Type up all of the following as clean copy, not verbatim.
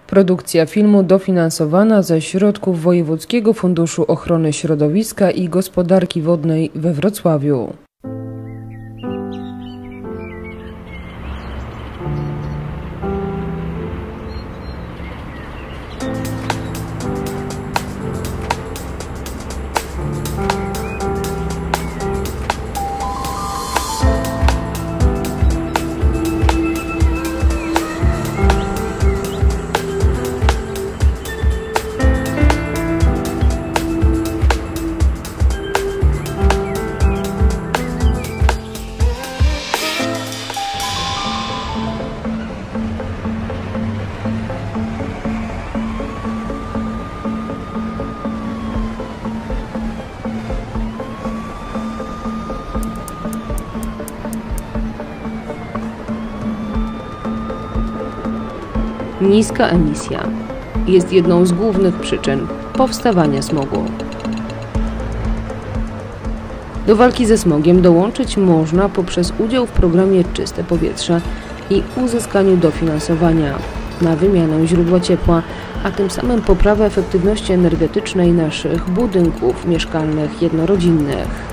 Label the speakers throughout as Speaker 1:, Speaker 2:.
Speaker 1: Produkcja filmu dofinansowana ze środków Wojewódzkiego Funduszu Ochrony Środowiska i Gospodarki Wodnej we Wrocławiu.
Speaker 2: Niska emisja jest jedną z głównych przyczyn powstawania smogu. Do walki ze smogiem dołączyć można poprzez udział w programie Czyste Powietrze i uzyskaniu dofinansowania na wymianę źródła ciepła, a tym samym poprawę efektywności energetycznej naszych budynków mieszkalnych jednorodzinnych.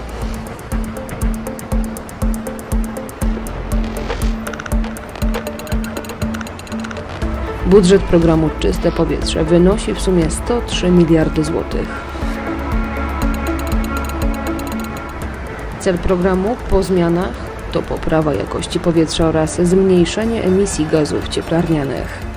Speaker 2: Budżet programu Czyste Powietrze wynosi w sumie 103 miliardy złotych. Cel programu po zmianach to poprawa jakości powietrza oraz zmniejszenie emisji gazów cieplarnianych.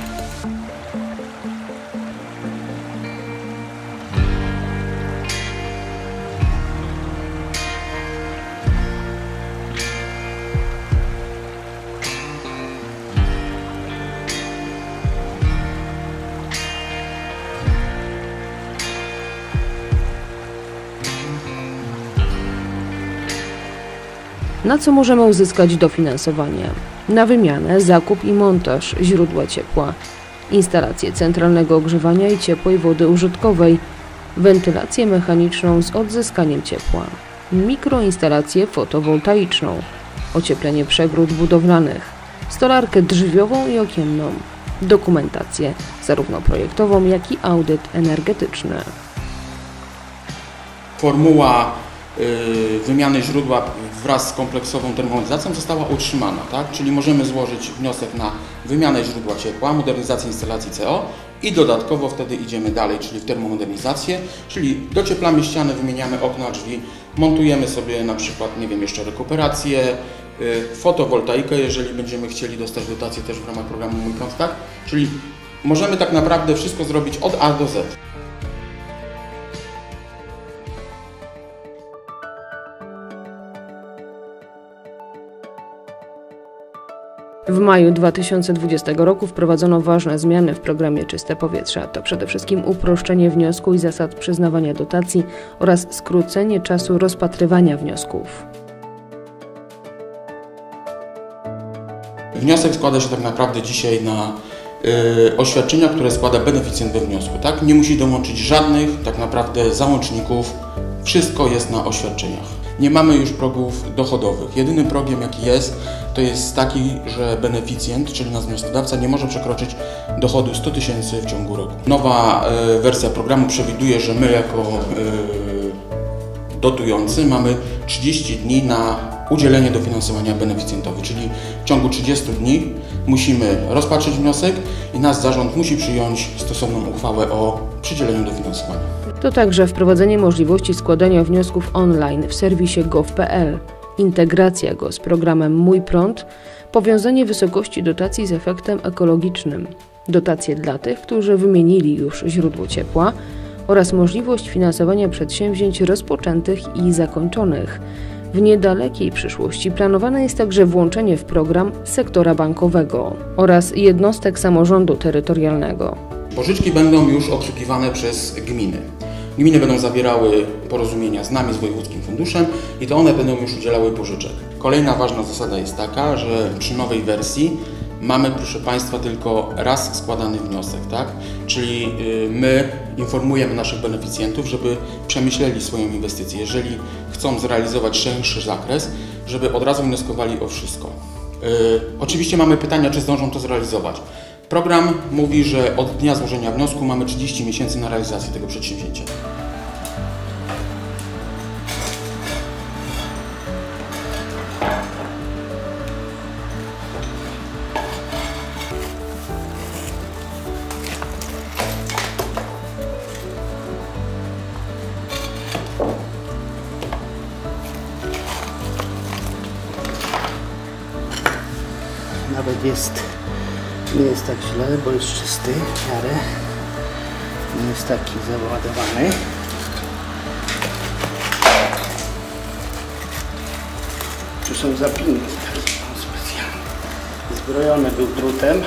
Speaker 2: Na co możemy uzyskać dofinansowanie? Na wymianę, zakup i montaż źródła ciepła, instalację centralnego ogrzewania i ciepłej wody użytkowej, wentylację mechaniczną z odzyskaniem ciepła, mikroinstalację fotowoltaiczną, ocieplenie przegród budowlanych, stolarkę drzwiową i okienną, dokumentację zarówno projektową, jak i audyt energetyczny.
Speaker 3: Formuła wymiany źródła wraz z kompleksową termomodernizacją została utrzymana, tak? Czyli możemy złożyć wniosek na wymianę źródła ciepła, modernizację instalacji CO i dodatkowo wtedy idziemy dalej, czyli w termomodernizację, czyli docieplamy ściany, wymieniamy okna, drzwi, montujemy sobie na przykład, nie wiem, jeszcze rekuperację, fotowoltaikę, jeżeli będziemy chcieli dostać dotację też w ramach programu Mój Prąd, tak? Czyli możemy tak naprawdę wszystko zrobić od A do Z.
Speaker 2: W maju 2020 roku wprowadzono ważne zmiany w programie Czyste Powietrze. To przede wszystkim uproszczenie wniosku i zasad przyznawania dotacji oraz skrócenie czasu rozpatrywania wniosków.
Speaker 3: Wniosek składa się tak naprawdę dzisiaj na oświadczenia, które składa beneficjent we wniosku. Tak? Nie musi dołączyć żadnych tak naprawdę załączników. Wszystko jest na oświadczeniach. Nie mamy już progów dochodowych. Jedynym progiem, jaki jest, to jest taki, że beneficjent, czyli nasz wnioskodawca, nie może przekroczyć dochodu 100 000 w ciągu roku. Nowa wersja programu przewiduje, że my jako dotujący mamy 30 dni na udzielenie dofinansowania beneficjentowi, czyli w ciągu 30 dni musimy rozpatrzyć wniosek i nasz zarząd musi przyjąć stosowną uchwałę o przydzieleniu dofinansowania.
Speaker 2: To także wprowadzenie możliwości składania wniosków online w serwisie gov.pl, integracja go z programem Mój Prąd, powiązanie wysokości dotacji z efektem ekologicznym, dotacje dla tych, którzy wymienili już źródło ciepła oraz możliwość finansowania przedsięwzięć rozpoczętych i zakończonych. W niedalekiej przyszłości planowane jest także włączenie w program sektora bankowego oraz jednostek samorządu terytorialnego.
Speaker 3: Pożyczki będą już obsługiwane przez gminy. Gminy będą zawierały porozumienia z nami, z Wojewódzkim Funduszem i to one będą już udzielały pożyczek. Kolejna ważna zasada jest taka, że przy nowej wersji mamy, proszę Państwa, tylko raz składany wniosek, tak? Czyli my informujemy naszych beneficjentów, żeby przemyśleli swoją inwestycję. Jeżeli chcą zrealizować szerszy zakres, żeby od razu wnioskowali o wszystko. Oczywiście mamy pytania, czy zdążą to zrealizować. Program mówi, że od dnia złożenia wniosku mamy 30 miesięcy na realizację tego przedsięwzięcia.
Speaker 4: Nawet nie jest tak źle, bo jest czysty w miarę. Nie jest taki załadowany. Tu są zapinki specjalne. Zbrojony był drutem.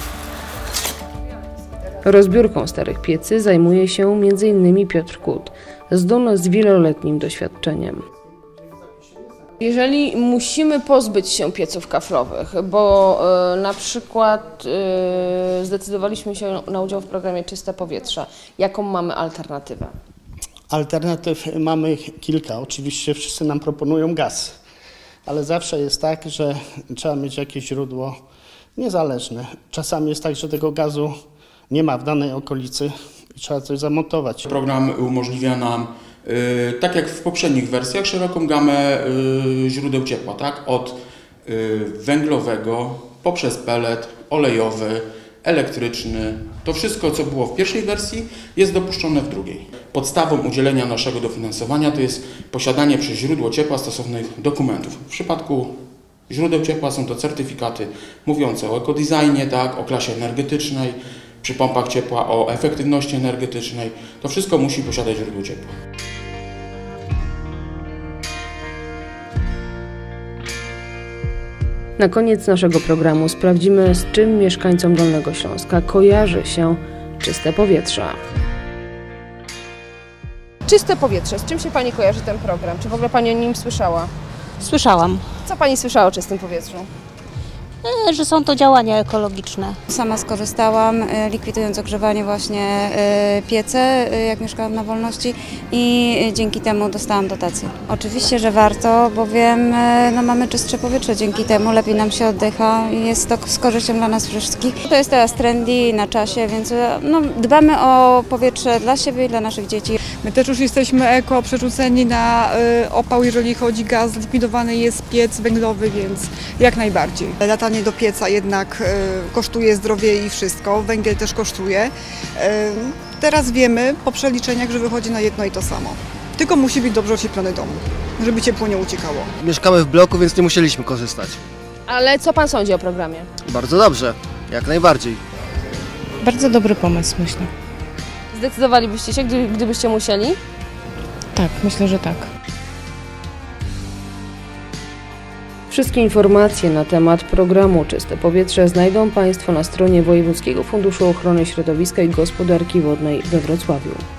Speaker 2: Rozbiórką starych piecy zajmuje się m.in. Piotr Kut, zdolny z wieloletnim doświadczeniem. Jeżeli musimy pozbyć się pieców kaflowych, bo na przykład zdecydowaliśmy się na udział w programie Czyste Powietrze, jaką mamy alternatywę?
Speaker 4: Alternatyw mamy kilka. Oczywiście wszyscy nam proponują gaz, ale zawsze jest tak, że trzeba mieć jakieś źródło niezależne. Czasami jest tak, że tego gazu nie ma w danej okolicy i trzeba coś zamontować.
Speaker 3: Program umożliwia nam, tak jak w poprzednich wersjach, szeroką gamę źródeł ciepła, tak? Od węglowego, poprzez pelet, olejowy, elektryczny. To wszystko, co było w pierwszej wersji, jest dopuszczone w drugiej. Podstawą udzielenia naszego dofinansowania to jest posiadanie przez źródło ciepła stosownych dokumentów. W przypadku źródeł ciepła są to certyfikaty mówiące o ekodesignie, tak? O klasie energetycznej, przy pompach ciepła o efektywności energetycznej. To wszystko musi posiadać źródło ciepła.
Speaker 2: Na koniec naszego programu sprawdzimy, z czym mieszkańcom Dolnego Śląska kojarzy się czyste powietrze.
Speaker 5: Czyste powietrze. Z czym się Pani kojarzy ten program? Czy w ogóle Pani o nim słyszała?
Speaker 6: Słyszałam,
Speaker 5: Co Pani słyszała o czystym powietrzu?
Speaker 6: że są to działania ekologiczne.
Speaker 7: Sama skorzystałam, likwidując ogrzewanie właśnie piece, jak mieszkałam na wolności i dzięki temu dostałam dotację. Oczywiście, że warto, bowiem no, mamy czystsze powietrze, dzięki temu lepiej nam się oddycha i jest to z korzyścią dla nas wszystkich. To jest teraz trendy na czasie, więc no, dbamy o powietrze dla siebie i dla naszych dzieci.
Speaker 8: My też już jesteśmy eko przerzuceni na opał, jeżeli chodzi o gaz, zlikwidowany jest piec węglowy, więc jak najbardziej. Latanie do pieca jednak kosztuje zdrowie i wszystko, węgiel też kosztuje. Teraz wiemy po przeliczeniach, że wychodzi na jedno i to samo. Tylko musi być dobrze ocieplony dom, żeby ciepło nie uciekało.
Speaker 9: Mieszkamy w bloku, więc nie musieliśmy korzystać.
Speaker 5: Ale co Pan sądzi o programie?
Speaker 9: Bardzo dobrze, jak najbardziej.
Speaker 10: Bardzo dobry pomysł, myślę.
Speaker 5: Zdecydowalibyście się, gdybyście musieli?
Speaker 10: Tak, myślę, że tak.
Speaker 2: Wszystkie informacje na temat programu Czyste Powietrze znajdą Państwo na stronie Wojewódzkiego Funduszu Ochrony Środowiska i Gospodarki Wodnej we Wrocławiu.